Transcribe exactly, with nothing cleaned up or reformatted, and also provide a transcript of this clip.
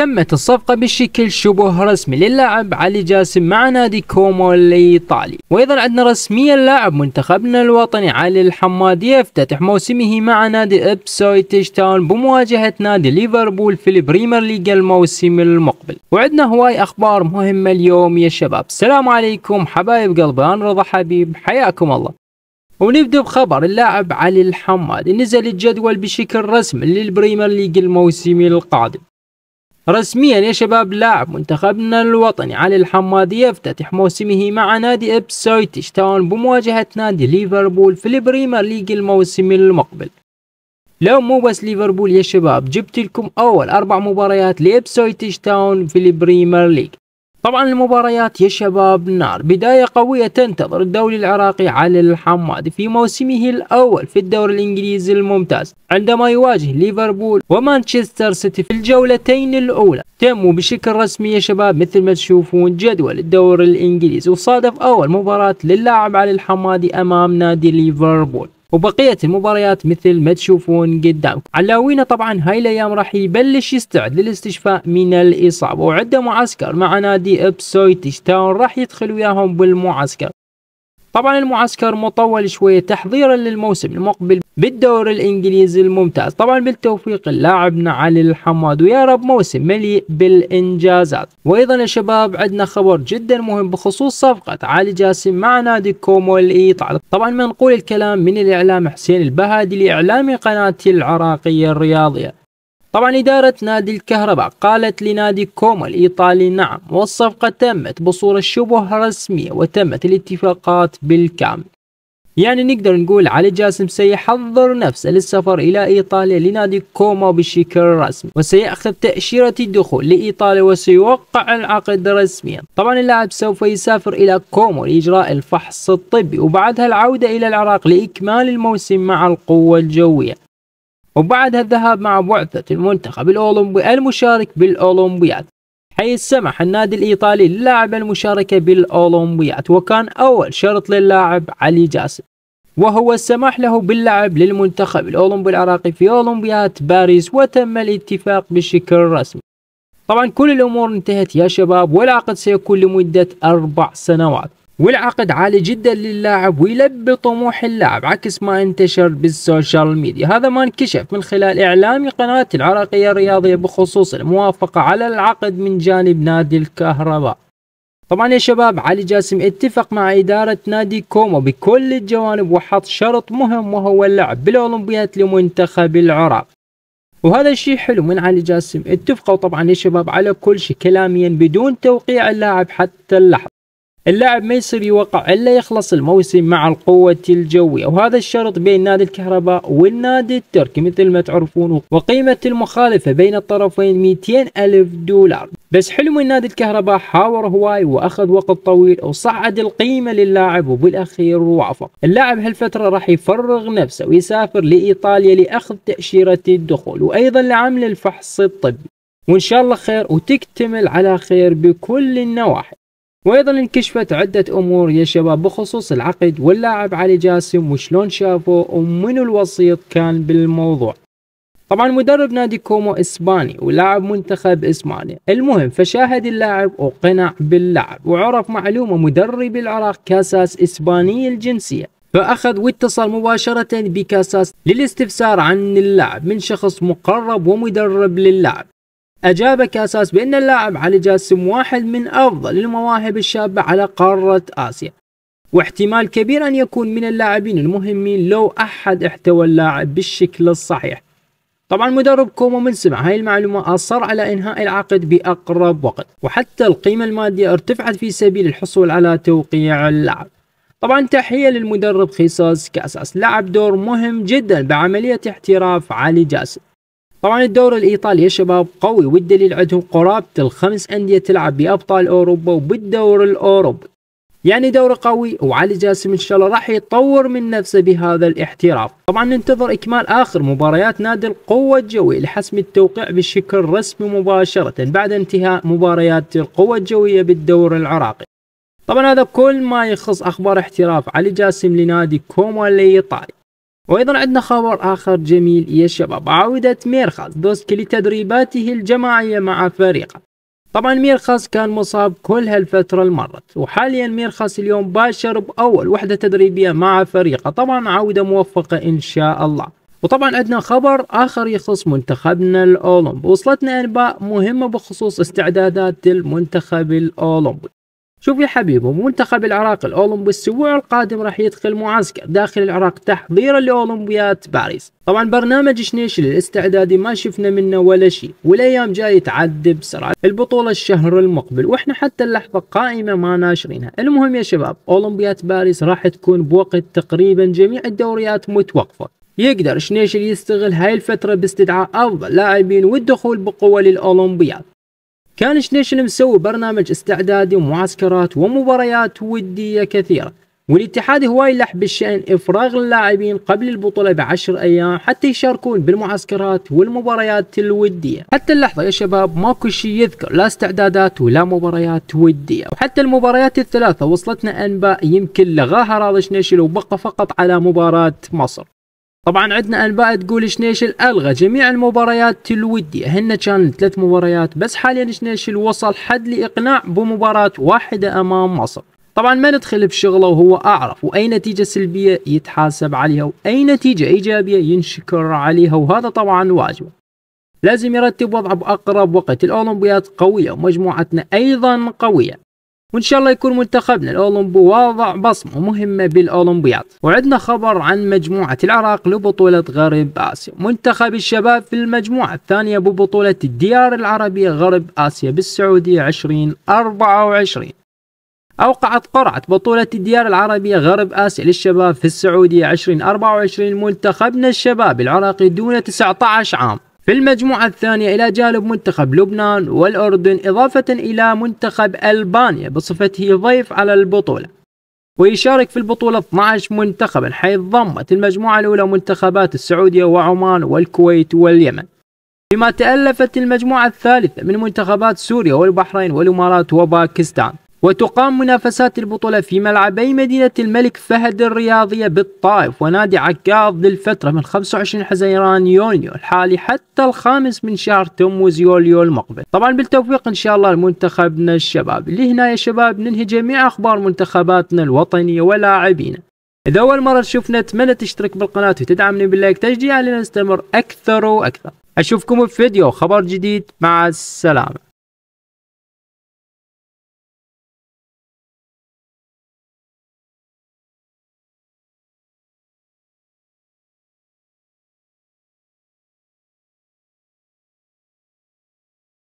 تمت الصفقة بشكل شبه رسمي للاعب علي جاسم مع نادي كومو الإيطالي. وأيضا عندنا رسميا لاعب منتخبنا الوطني علي الحمادي يفتتح موسمه مع نادي إبسويتش تاون بمواجهة نادي ليفربول في البريمير ليج الموسم المقبل. وعندنا هواي أخبار مهمة اليوم يا شباب. السلام عليكم حبايب قلبي، أنا رضا حبيب، حياكم الله. ونبدأ بخبر اللاعب علي الحمادي. نزل الجدول بشكل رسمي للبريمير ليج الموسم القادم. رسميا يا شباب لاعب منتخبنا الوطني علي الحمادي يفتتح موسمه مع نادي إبسويتش تاون بمواجهة نادي ليفربول في البريمير ليج الموسم المقبل. لو مو بس ليفربول يا شباب، جبت لكم أول أربع مباريات لإبسويتش تاون في البريمير ليج. طبعا المباريات يا شباب نار. بداية قوية تنتظر الدوري العراقي علي الحمادي في موسمه الأول في الدوري الإنجليزي الممتاز عندما يواجه ليفربول ومانشستر سيتي في الجولتين الأولى. تموا بشكل رسمي يا شباب مثل ما تشوفون جدول الدوري الإنجليزي، وصادف أول مباراة للاعب علي الحمادي أمام نادي ليفربول، وبقية المباريات مثل ما تشوفون قدامكم. علاوينا طبعا هاي الايام راح يبلش يستعد للاستشفاء من الاصابة، وعنده معسكر مع نادي إبسويتش تاون راح يدخل وياهم بالمعسكر. طبعا المعسكر مطول شوية تحضيرا للموسم المقبل بالدوري الانجليزي الممتاز. طبعا بالتوفيق لاعبنا علي الحمادي، ويا رب موسم مليء بالانجازات. وايضا يا شباب عندنا خبر جدا مهم بخصوص صفقة علي جاسم مع نادي كومو الإيطالي. طبعا منقول الكلام من الاعلام حسين البهادلي اعلامي قناة العراقية الرياضية. طبعا إدارة نادي الكهرباء قالت لنادي كومو الإيطالي نعم، والصفقة تمت بصورة شبه رسمية وتمت الاتفاقات بالكامل. يعني نقدر نقول علي جاسم سيحضر نفسه للسفر إلى إيطاليا لنادي كومو بشكل رسمي، وسيأخذ تأشيرة الدخول لإيطاليا وسيوقع العقد رسميا. طبعا اللاعب سوف يسافر إلى كومو لإجراء الفحص الطبي، وبعدها العودة إلى العراق لإكمال الموسم مع القوة الجوية، وبعدها الذهاب مع بعثة المنتخب الأولمبي المشارك بالأولمبياد، حيث سمح النادي الإيطالي للاعب المشاركة بالأولمبياد، وكان أول شرط للاعب علي جاسم وهو السماح له باللعب للمنتخب الأولمبي العراقي في أولمبياد باريس، وتم الاتفاق بشكل رسمي. طبعا كل الأمور انتهت يا شباب، والعقد سيكون لمدة أربع سنوات، والعقد عالي جدا للاعب ويلبي طموح اللاعب عكس ما انتشر بالسوشيال ميديا. هذا ما انكشف من خلال اعلامي قناة العراقية الرياضية بخصوص الموافقة على العقد من جانب نادي الكهرباء. طبعا يا شباب علي جاسم اتفق مع إدارة نادي كومو بكل الجوانب، وحط شرط مهم وهو اللعب بالأولمبياد لمنتخب العراق. وهذا الشيء حلو من علي جاسم. اتفقوا طبعا يا شباب على كل شيء كلاميا بدون توقيع اللاعب حتى اللحظة. اللاعب ما يصير يوقع الا يخلص الموسم مع القوة الجوية، وهذا الشرط بين نادي الكهرباء والنادي التركي مثل ما تعرفون، وقيمة المخالفة بين الطرفين مئتين ألف دولار. بس حلو من نادي الكهرباء حاور هواي واخذ وقت طويل وصعد القيمة للاعب، وبالاخير وافق. اللاعب هالفترة راح يفرغ نفسه ويسافر لايطاليا لاخذ تأشيرة الدخول، وايضا لعمل الفحص الطبي، وان شاء الله خير وتكتمل على خير بكل النواحي. وايضا انكشفت عدة امور يا شباب بخصوص العقد واللاعب علي جاسم وشلون شافه ومنو الوسيط كان بالموضوع. طبعا مدرب نادي كومو اسباني ولاعب منتخب اسبانيا. المهم فشاهد اللاعب وقنع باللاعب، وعرف معلومة مدرب العراق كاساس اسباني الجنسية، فاخذ واتصل مباشرة بكاساس للاستفسار عن اللاعب من شخص مقرب ومدرب للاعب. أجاب كاساس بأن اللاعب علي جاسم واحد من أفضل المواهب الشابة على قارة آسيا، واحتمال كبير أن يكون من اللاعبين المهمين لو أحد احتوى اللاعب بالشكل الصحيح. طبعا مدرب كومو من سمع هاي المعلومة أصر على إنهاء العقد بأقرب وقت، وحتى القيمة المادية ارتفعت في سبيل الحصول على توقيع اللاعب. طبعا تحية للمدرب خيساس كاساس، لعب دور مهم جدا بعملية احتراف علي جاسم. طبعا الدوري الإيطالي يا شباب قوي، والدليل عندهم قرابة الخمس أندية تلعب بأبطال أوروبا وبالدوري الأوروبي، يعني دوري قوي، وعلي جاسم إن شاء الله راح يطور من نفسه بهذا الاحتراف. طبعا ننتظر إكمال آخر مباريات نادي القوة الجوية لحسم التوقيع بشكل رسمي مباشرة بعد انتهاء مباريات القوة الجوية بالدوري العراقي. طبعا هذا كل ما يخص أخبار احتراف علي جاسم لنادي كومو الإيطالي. وايضا عندنا خبر اخر جميل يا شباب، عودة ميرخاس دوسكي لتدريباته الجماعية مع فريقه. طبعا ميرخاس كان مصاب كل هالفترة المرت، وحاليا ميرخاس اليوم باشر باول وحدة تدريبية مع فريقه، طبعا عودة موفقة ان شاء الله. وطبعا عندنا خبر اخر يخص منتخبنا الاولمبي، وصلتنا انباء مهمة بخصوص استعدادات المنتخب الاولمبي. شوف يا حبيبي، منتخب العراق الاولمبي الاسبوع القادم راح يدخل معسكر داخل العراق تحضيرا لاولمبياد باريس. طبعا برنامج شنيشل الاستعدادي ما شفنا منه ولا شيء، والايام جاي تعدي بسرعه، البطوله الشهر المقبل واحنا حتى اللحظه قائمه ما ناشرينها. المهم يا شباب، اولمبياد باريس راح تكون بوقت تقريبا جميع الدوريات متوقفه، يقدر شنيشل يستغل هاي الفتره باستدعاء افضل لاعبين والدخول بقوه للاولمبياد. كان شنيشل مسوي برنامج استعدادي ومعسكرات ومباريات ودية كثيرة، والاتحاد هو يلح بالشأن إفراغ اللاعبين قبل البطولة بعشر أيام حتى يشاركون بالمعسكرات والمباريات الودية. حتى اللحظة يا شباب ماكو شيء يذكر لا استعدادات ولا مباريات ودية، وحتى المباريات الثلاثة وصلتنا أنباء يمكن لغاها راضي شنيشل وبقى فقط على مباراة مصر. طبعا عندنا انباء تقول شنيشل الغى جميع المباريات الوديه، هن كان ثلاث مباريات بس، حاليا شنيشل وصل حد لاقناع بمباراه واحده امام مصر. طبعا ما ندخل بشغله وهو اعرف، واي نتيجه سلبيه يتحاسب عليها واي نتيجه ايجابيه ينشكر عليها، وهذا طبعا واجبه. لازم يرتب وضعه باقرب وقت، الاولمبياد قويه ومجموعتنا ايضا قويه، وان شاء الله يكون منتخبنا الاولمبي واضع بصمه مهمه بالاولمبياد. وعندنا خبر عن مجموعه العراق لبطوله غرب اسيا، منتخب الشباب في المجموعه الثانيه ببطوله الديار العربيه غرب اسيا بالسعوديه ألفين وأربعة وعشرين. اوقعت قرعه بطوله الديار العربيه غرب اسيا للشباب في السعوديه ألفين وأربعة وعشرين منتخبنا الشباب العراقي دون تسعة عشر عام في المجموعة الثانية إلى جانب منتخب لبنان والأردن، إضافة إلى منتخب ألبانيا بصفته ضيف على البطولة. ويشارك في البطولة اثني عشر منتخبا، حيث ضمت المجموعة الأولى منتخبات السعودية وعمان والكويت واليمن، بما تألفت المجموعة الثالثة من منتخبات سوريا والبحرين والإمارات وباكستان. وتقام منافسات البطولة في ملعبي مدينة الملك فهد الرياضية بالطائف ونادي عكاظ للفترة من خمسة وعشرين حزيران يونيو الحالي حتى الخامس من شهر تموز يوليو المقبل. طبعا بالتوفيق ان شاء الله لمنتخبنا الشباب. اللي هنا يا شباب ننهي جميع اخبار منتخباتنا الوطنية ولاعبينا. اذا اول مرة تشوفنا اتمنى تشترك بالقناة وتدعمني باللايك تشجيعا لنستمر اكثر واكثر. اشوفكم في فيديو خبر جديد، مع السلامة.